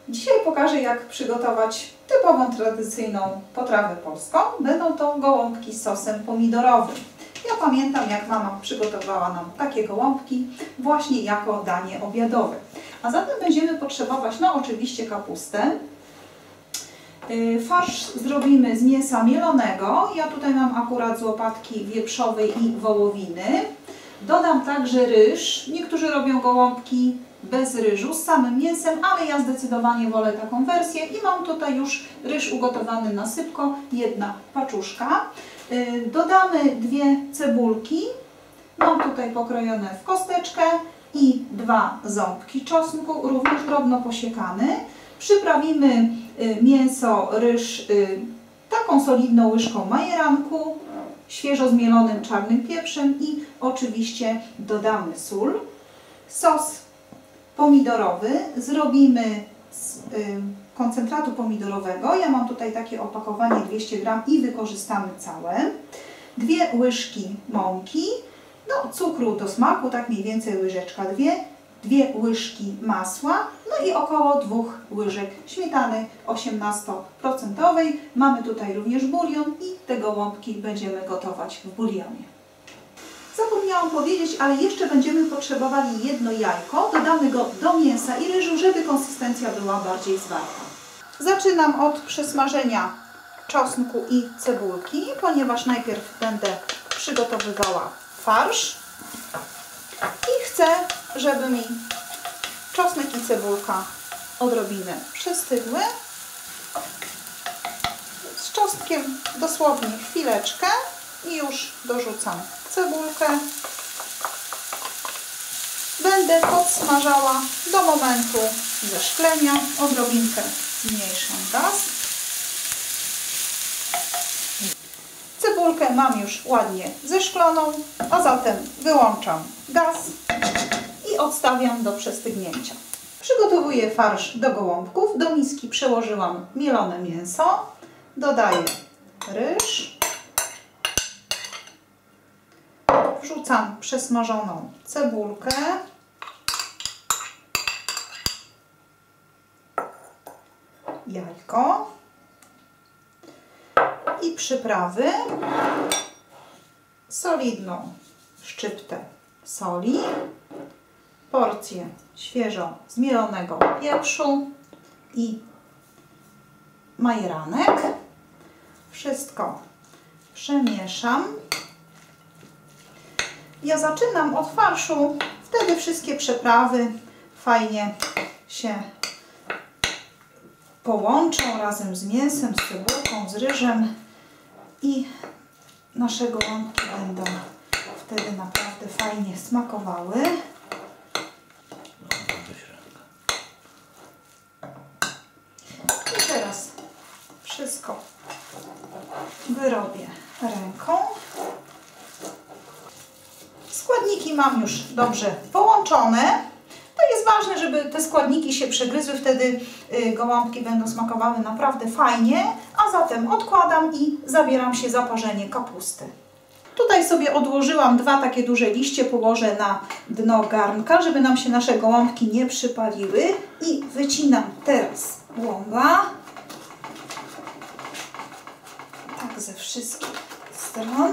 Dzisiaj pokażę, jak przygotować typową, tradycyjną potrawę polską. Będą to gołąbki z sosem pomidorowym. Ja pamiętam, jak mama przygotowała nam takie gołąbki właśnie jako danie obiadowe. A zatem będziemy potrzebować, no oczywiście kapustę. Farsz zrobimy z mięsa mielonego. Ja tutaj mam akurat z łopatki wieprzowej i wołowiny. Dodam także ryż. Niektórzy robią gołąbki bez ryżu, z samym mięsem, ale ja zdecydowanie wolę taką wersję i mam tutaj już ryż ugotowany na sypko, jedna paczuszka. Dodamy 2 cebulki, mam tutaj pokrojone w kosteczkę i 2 ząbki czosnku, również drobno posiekany. Przyprawimy mięso, ryż taką solidną łyżką majeranku, świeżo zmielonym czarnym pieprzem i oczywiście dodamy sól. Sos pomidorowy zrobimy z koncentratu pomidorowego. Ja mam tutaj takie opakowanie 200 g i wykorzystamy całe. 2 łyżki mąki, no cukru do smaku, tak mniej więcej łyżeczka 2 łyżki masła, no i około 2 łyżek śmietany 18%. Mamy tutaj również bulion i te gołąbki będziemy gotować w bulionie. Zapomniałam powiedzieć, ale jeszcze będziemy potrzebowali jedno jajko. Dodamy go do mięsa i ryżu, żeby konsystencja była bardziej zwarta. Zaczynam od przesmażenia czosnku i cebulki, ponieważ najpierw będę przygotowywała farsz. I chcę, żeby mi czosnek i cebulka odrobinę przestygły. Z czosnkiem dosłownie chwileczkę i już dorzucam cebulkę. Będę podsmażała do momentu zeszklenia. Odrobinkę zmniejszam gaz. Cebulkę mam już ładnie zeszkloną, a zatem wyłączam gaz i odstawiam do przestygnięcia. Przygotowuję farsz do gołąbków. Do miski przełożyłam mielone mięso. Dodaję ryż. Wrzucam przesmażoną cebulkę. Jajko. I przyprawy. Solidną szczyptę soli. Porcję świeżo zmielonego pieprzu i majeranek. Wszystko przemieszam. Ja zaczynam od farszu, wtedy wszystkie przyprawy fajnie się połączą razem z mięsem, z cebulką, z ryżem i nasze gołąbki będą wtedy naprawdę fajnie smakowały. I teraz wszystko wyrobię ręką. Składniki mam już dobrze połączone. To jest ważne, żeby te składniki się przegryzły, wtedy gołąbki będą smakowały naprawdę fajnie. A zatem odkładam i zabieram się za parzenie kapusty. Tutaj sobie odłożyłam 2 takie duże liście, położę na dno garnka, żeby nam się nasze gołąbki nie przypaliły. I wycinam teraz łąga. Tak ze wszystkich stron.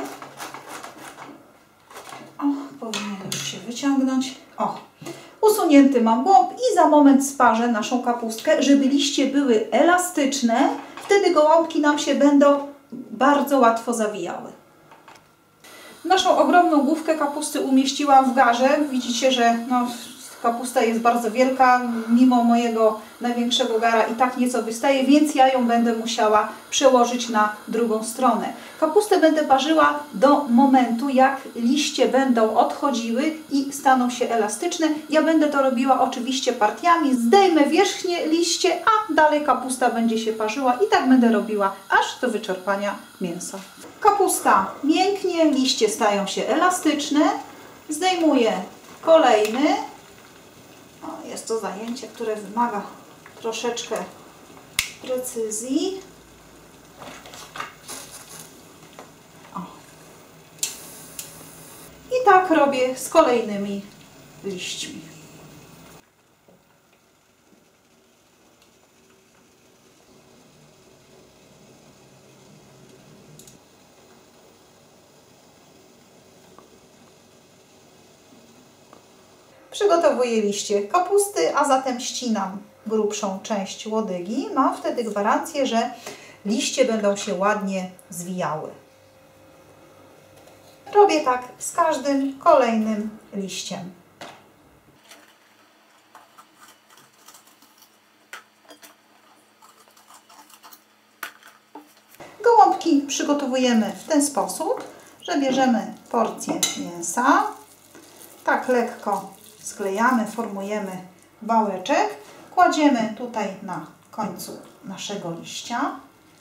O, powinien już się wyciągnąć. O, usunięty mam głąb i za moment sparzę naszą kapustkę, żeby liście były elastyczne. Wtedy gołąbki nam się będą bardzo łatwo zawijały. Naszą ogromną główkę kapusty umieściłam w garze. Widzicie, że no, kapusta jest bardzo wielka, mimo mojego największego gara i tak nieco wystaje, więc ja ją będę musiała przełożyć na drugą stronę. Kapustę będę parzyła do momentu, jak liście będą odchodziły i staną się elastyczne. Ja będę to robiła oczywiście partiami. Zdejmę wierzchnie liście, a dalej kapusta będzie się parzyła i tak będę robiła aż do wyczerpania mięsa. Kapusta mięknie, liście stają się elastyczne. Zdejmuję kolejny. O, jest to zajęcie, które wymaga troszeczkę precyzji. O. I tak robię z kolejnymi liśćmi. Przygotowuję liście kapusty, a zatem ścinam grubszą część łodygi. Mam wtedy gwarancję, że liście będą się ładnie zwijały. Robię tak z każdym kolejnym liściem. Gołąbki przygotowujemy w ten sposób, że bierzemy porcję mięsa, tak lekko sklejamy, formujemy wałeczek, kładziemy tutaj na końcu naszego liścia,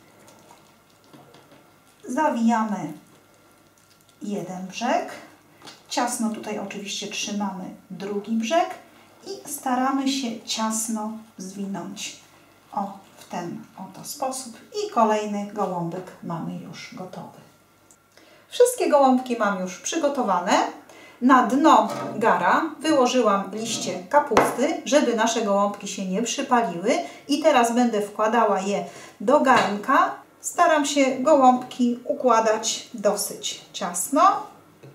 zawijamy jeden brzeg, ciasno tutaj oczywiście trzymamy drugi brzeg i staramy się ciasno zwinąć w ten oto sposób i kolejny gołąbek mamy już gotowy. Wszystkie gołąbki mam już przygotowane. Na dno gara wyłożyłam liście kapusty, żeby nasze gołąbki się nie przypaliły i teraz będę wkładała je do garnka. Staram się gołąbki układać dosyć ciasno.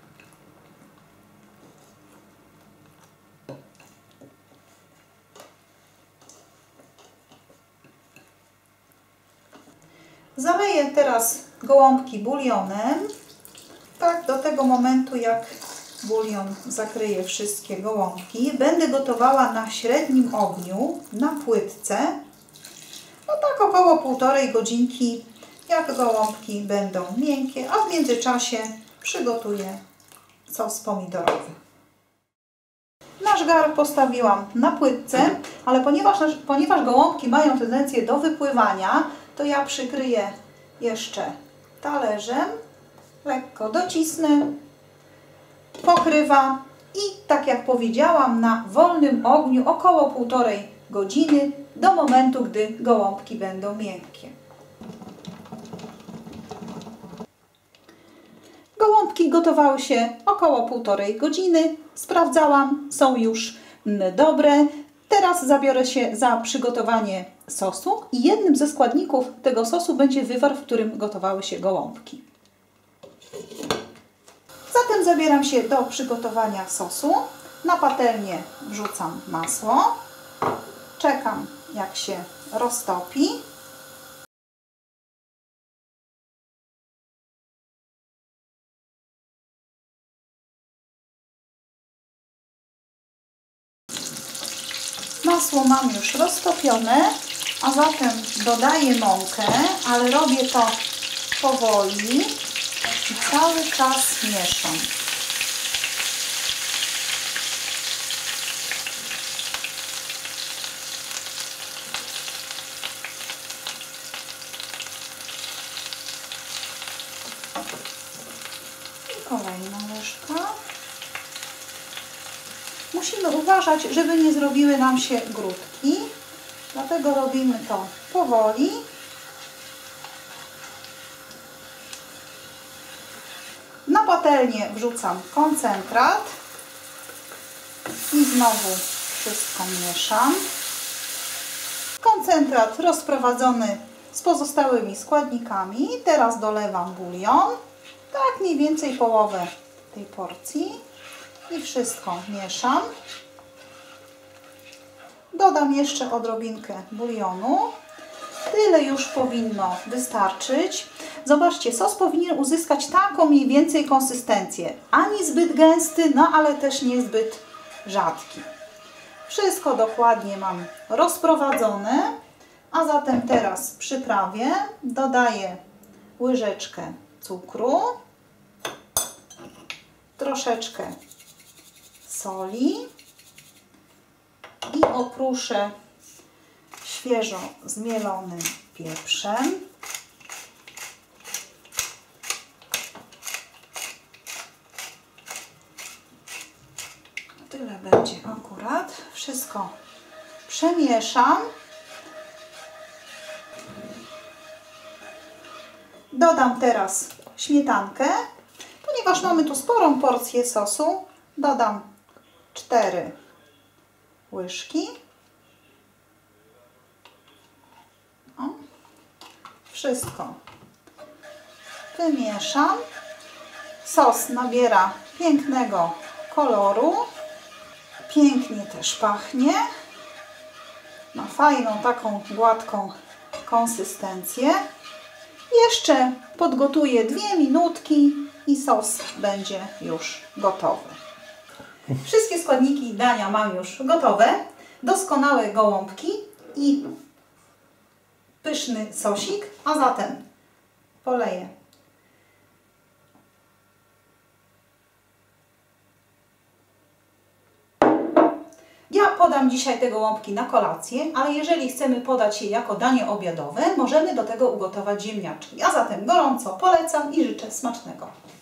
Zaleję teraz gołąbki bulionem, tak do tego momentu, jak bulion zakryje wszystkie gołąbki. Będę gotowała na średnim ogniu, na płytce, no tak około 1,5 godzinki, jak gołąbki będą miękkie, a w międzyczasie przygotuję sos pomidorowy. Nasz gar postawiłam na płytce, ale ponieważ gołąbki mają tendencję do wypływania, to ja przykryję jeszcze talerzem, lekko docisnę, pokrywa i tak jak powiedziałam, na wolnym ogniu około 1,5 godziny do momentu, gdy gołąbki będą miękkie. Gołąbki gotowały się około 1,5 godziny. Sprawdzałam, są już dobre. Teraz zabiorę się za przygotowanie sosu i jednym ze składników tego sosu będzie wywar, w którym gotowały się gołąbki. Zatem zabieram się do przygotowania sosu. Na patelnię wrzucam masło. Czekam, jak się roztopi. Masło mam już roztopione, a zatem dodaję mąkę, ale robię to powoli i cały czas mieszam. I kolejna łyżka. Musimy uważać, żeby nie zrobiły nam się grudki, dlatego robimy to powoli. Na patelnię wrzucam koncentrat i znowu wszystko mieszam. Koncentrat rozprowadzony z pozostałymi składnikami. Teraz dolewam bulion, tak mniej więcej połowę tej porcji. I wszystko mieszam. Dodam jeszcze odrobinkę bulionu. Tyle już powinno wystarczyć. Zobaczcie, sos powinien uzyskać taką mniej więcej konsystencję. Ani zbyt gęsty, no ale też niezbyt rzadki. Wszystko dokładnie mam rozprowadzone. A zatem teraz przyprawię. Dodaję łyżeczkę cukru. Troszeczkę soli i oprószę świeżo zmielonym pieprzem. Tyle będzie akurat. Wszystko przemieszam. Dodam teraz śmietankę. Ponieważ mamy tu sporą porcję sosu, dodam 4 łyżki. Wszystko wymieszam. Sos nabiera pięknego koloru. Pięknie też pachnie. Ma fajną, taką gładką konsystencję. Jeszcze podgotuję 2 minutki i sos będzie już gotowy. Wszystkie składniki dania mam już gotowe. Doskonałe gołąbki i pyszny sosik, a zatem poleję Ja podam dzisiaj te gołąbki na kolację, ale jeżeli chcemy podać je jako danie obiadowe, możemy do tego ugotować ziemniaczki. A zatem gorąco polecam i życzę smacznego.